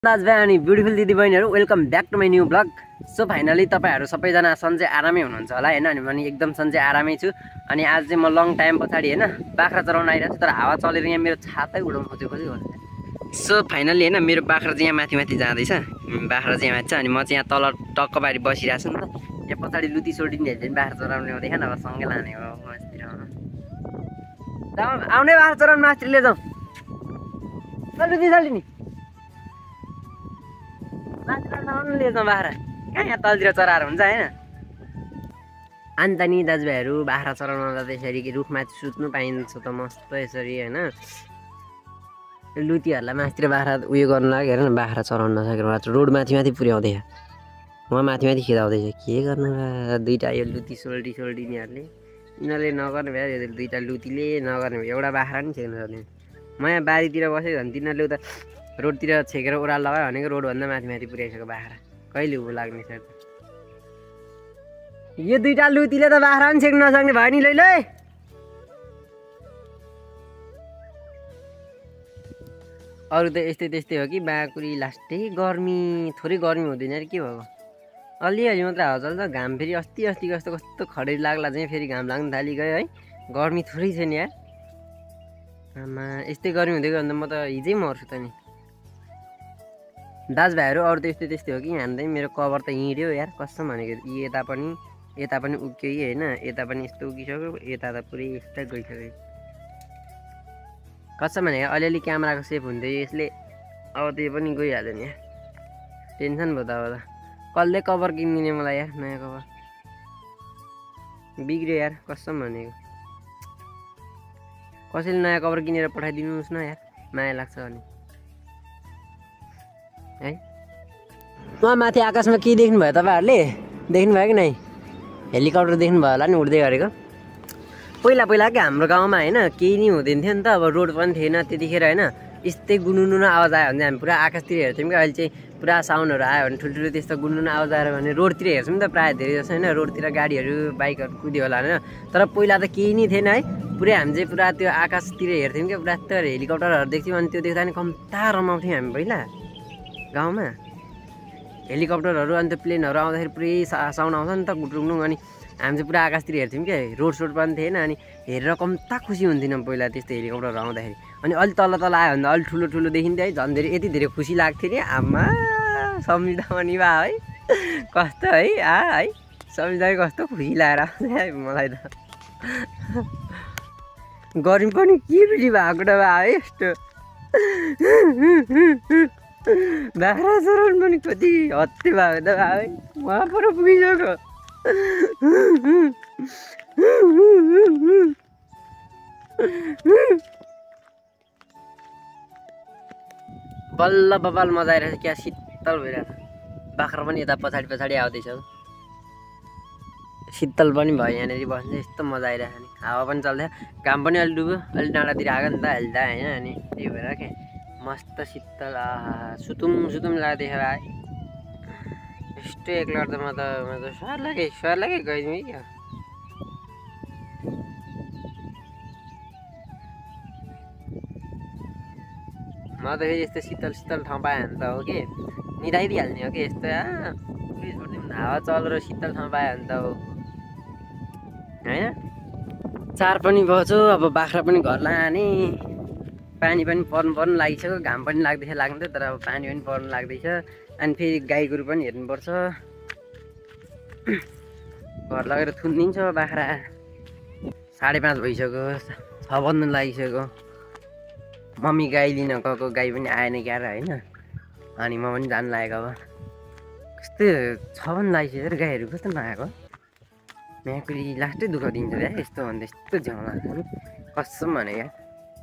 दाजुभाइ अनि ब्युटिफुल दिदीबहिनीहरू welcome back to my new blog. So finally तपाईँहरू सबैजना सन्चै आरामै हुनुहुन्छ होला होइन। अनि म एकदम सन्चै आरामै छु। अनि आज चाहिँ म लङ टाइम पछाडि होइन बाख्रा चराउन आइरहेको छु, तर हावा चलेर यहाँ मेरो छातै उडाउनु खोजेको थियो। सो फाइनली होइन मेरो बाख्रा चाहिँ यहाँ माथि माथि जाँदैछ, बाख्रा चाहिँ यहाँ माथि छ। अनि म चाहिँ यहाँ तल टक्क बारी बसिरहेको छु नि त। यहाँ पछाडि लुती सोडिने चाहिँ बाख्रा चराउनु ल्याउँदै खान अब सँगै लाने हो मास्तिर आउने बाख्रा चराउनु मास्तिर ले जाउँ लुती सोडिने ले जाउँ बाख्रा कहाँ यहाँ तलतिर चराएर हुन्छ होइन। अन्त नि दाजुभाइहरू बाख्रा चराउन जाँदा यसरी रुखमाथि सुत्नु पाइन्छ त मस्त यसरी होइन। लुतीहरूलाई माथितिर बाख्रा उयो गर्नु लाग्यो हेर न, बाख्रा चराउन नसकेर रोड माथि माथि पुर्याउँदैछ, उहाँ माथि माथि खेदाउँदैछ। के गर्नु दुइटा यो लुती सोल्टिनेहरूले यिनीहरूले नगर्ने भए यो दुइटा लुतीले नगर्ने भए एउटा बाख्रा पनि छेक्न सक्दैन। म यहाँ बारीतिर बसेको भने तिनीहरूले उता रोडतिर छेकेर ओह्रालो लगायो भनेको रोडभन्दा माथि माथि पुर्याइसक्यो बाख्रा, कहिले उ लाग्ने छ। यो दुइटा लुतीले त बाख्रा पनि छेक्न नसक्ने भयो नि लैलै। अरू त यस्तै त्यस्तै हो कि बाँकुरी लास्टै गर्मी, थोरै गर्मी हुँदैन अरे के भएको, अलिअलि मात्र हावा चल्छ। घाम फेरि अस्ति कस्तो खडेरी लाग्ला चाहिँ फेरि घाम लाग्न थालिगयो है, गर्मी थोरै छ नि यार। आमा यस्तै गर्मी हुँदै गयो भने त म त हिजै मर्छु त नि। दाजुभाइहरू अरू त त्यस्तै हो कि यहाँ चाहिँ मेरो कभर त हिँड्यो यार कसम भनेको। यता पनि उक्यो कि होइन, यता पनि यस्तो उकिसक्यो, यता त पुरै यस्तो गइसक्यो कसम भनेको। अलिअलि क्यामेराको सेप हुन्थ्यो यसले, अब त्यो पनि गइहाल्यो नि यार, टेन्सन भयो त। अब त कसले कभर किनिदिने मलाई यार, नयाँ कभर बिग्रियो यार कसम भनेको। कसैले नयाँ कभर किनेर पठाइदिनुहोस् न यार, माया लाग्छ भने है। उहाँ माथि आकाशमा के देख्नुभयो तपाईँहरूले, देख्नुभयो कि नै? हेलिकप्टर देख्नुभयो होला नि उड्दै गरेको। पहिला क्या हाम्रो गाउँमा होइन केही नि हुँदैन थियो नि त, अब रोड पनि थिएन त्यतिखेर होइन। यस्तै गुनुनु आवाज आयो भने हामी पुरा आकाशतिर हेर्थ्यौँ क्या। अहिले चाहिँ पुरा साउन्डहरू आयो भने ठुल्ठुलो त्यस्तो गुनुनु आवाज आएर भने रोडतिर हेर्छौँ नि त प्रायः धेरै जस्तो होइन। रोडतिर गाडीहरू बाइकहरू कुद्यो होला होइन, तर पहिला त केही नि थिएन है। पुरै हामी चाहिँ पुरा त्यो आकाशतिर हेर्थ्यौँ क्या, पुरा त्यो हेलिकप्टरहरू देख्थ्यौँ। अनि त्यो देख्दा नि कम्ता रमाउँथ्यौँ हामी पहिला गाउँमा हेलिकप्टरहरू। अनि त्यो प्लेनहरू आउँदाखेरि पुरै साउन्ड आउँछ नि त गुटुङुङ। अनि हामी चाहिँ पुरा आकाशतिर हेर्थ्यौँ क्या, रोड पनि थिएन। अनि हेरेर कम्ता खुसी हुन्थेन पहिला त्यस्तो हेलिकप्टरहरू आउँदाखेरि। अनि अलिक तल आयो भने अलिक ठुलो देखिन्थ्यो है, झन् धेरै यति धेरै खुसी लाग्थ्यो नि। आमा सम्झिँदा पनि भए है कस्तो है सम्झिँदा कस्तो खुसी लागेर आउँछ है मलाई त। गर्मी पनि के बिटी भएको त भए है यस्तो। बाख्रा चराउनु पनि कति हत्ते भएको त भए उहाँ पर पुगिसक्यो। बल्ल बबाल मजा आइरहेछ, क्या शीतल भइरहेछ। बाख्रा पनि यता पछाडि आउँदैछ, शीतल पनि भयो यहाँनिर बस्ने, यस्तो मजा आइरहेछ नि। हावा पनि चल्दैछ, घाम पनि अलिक डुब्यो, अलिक डाँडातिर आएको नि त अहिले त होइन। अनि त्यही भएर क्या मस्त शीतल सुतुम लाग्दैछ भाइ। यस्तो एक्लै त म त स्वर लागे गइदिउँ क्या। म त फेरि यस्तो शीतल ठाउँ पाएँ भने त हो कि निदाइदिइहाल्ने हो कि यस्तो हावा चलेर शीतल ठाउँ पाएँ भने त हो होइन। 4 पनि बज्यो, अब बाख्रा पनि घर लाने, पानी पनि पर्नु लागिसक्यो। घाम पनि लाग्दैन तर अब पानी पनि पर्नु लाग्दैछ। अनि फेरि गाई गोरु पनि हेर्नुपर्छ, घर लगेर थुनिदिन्छ बाख्रा। 5:30 भइसक्यो, 6 बज्नु लागिसक्यो। मम्मी गाई लिन गएको, गाई पनि आएन क्यार होइन। अनि म पनि जानु लागेको। अब कस्तो 6 बज्नु लागिसक्यो गाईहरू कस्तो नआएको, म्याकुरी लास्टै दुःख दिन्छ क्या यस्तो भन्दा। यस्तो झ्याउ लाग्छ नि कसम भने क्या।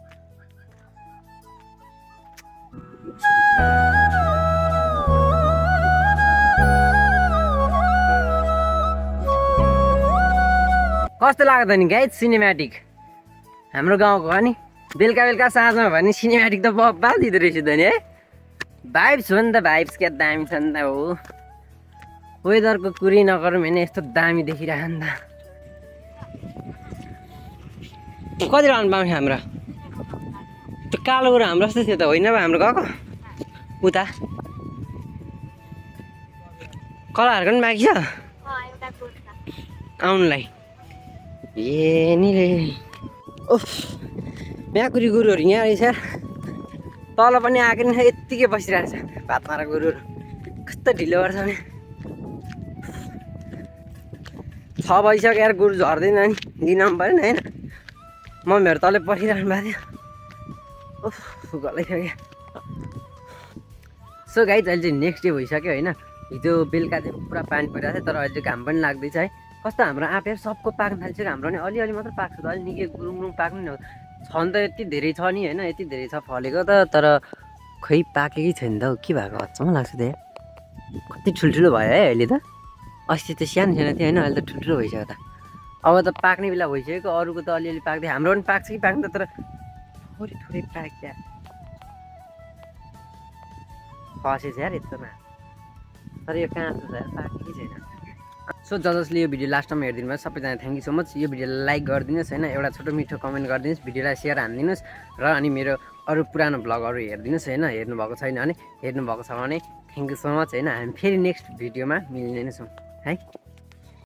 कस्तो लाग्यो नि गाइज सिनेमेटिक हाम्रो गाउँको अनि बेलुका साँझमा भने सिनेमेटिक त बब्बाल दिँदो रहेछ त नि है। भाइब्स हो नि त, भाइब्स क्या दामी छ नि त। हो वेदरको कुरै नगरौँ होइन, यस्तो दामी देखिरह नि त। कति राउन्ड पाउँछ हाम्रो त्यो कालो गोरु हाम्रो जस्तै थियो त होइन हाम्रो गएको उता कलाहरूको पनि बाँकी छ आउनुलाई। ए नि रे ओफ म्याकुरी गोरुहरू यहाँ रहेछ। तल पनि आएको नि यत्तिकै बसिरहेको छ भात मारा गोरुहरू। कस्तो ढिलो गर्छ भने 6 बजिसक्यो यार, गोरु झर्दैन नि, दिन पनि परेन होइन। मम्मीहरू तलै पर्खिरहनु भएको थियो। ओफ गलाइसक्यो। सो गाइज अहिले चाहिँ नेक्स्ट डे भइसक्यो होइन। हिजो बेलुका चाहिँ पुरा पानी परिरहेको थियो, तर अहिले घाम पनि लाग्दैछ है। कस्तो हाम्रो आँपहरू सबको पाक्न थालिसक्यो, हाम्रो नि अलिअलि मात्र पाक्छ त, अलि निकै गुरुङ पाक्नु नि छ नि त, यति धेरै छ नि होइन, यति धेरै छ फलेको त, तर खै पाकेकै छैन त हौ। के भएको अचम्म लाग्छ त। कति ठुल्ठुलो भयो है अहिले त। अस्ति त सानो सानो थियो होइन, अहिले त ठुल्ठुलो भइसक्यो त। अब त पाक्ने बेला भइसक्यो। अरूको त अलिअलि पाक्दै, हाम्रो पनि पाक्छ कि पाक्दैन, तर थोरै थोरै पाक्छ फसेछ यार यत्रोमा। तर यो काँचो छ यार, पाकेकै छैन। सो जसले यो भिडियो लास्ट टाइम हेरिदिनु भयो सबैजना थ्याङ्क यू सो मच। यो भिडियोलाई लाइक गरिदिनुहोस् होइन, एउटा छोटो मिठो कमेन्ट गरिदिनुहोस्, भिडियोलाई सेयर हानिदिनुहोस्, र अनि मेरो अरू पुरानो भ्लगहरू हेरिदिनुहोस् होइन। हेर्नुभएको छैन भने, हेर्नुभएको छ भने थ्याङ्क यू सो मच होइन। हामी फेरि नेक्स्ट भिडियोमा मिल्ने नै छौँ है।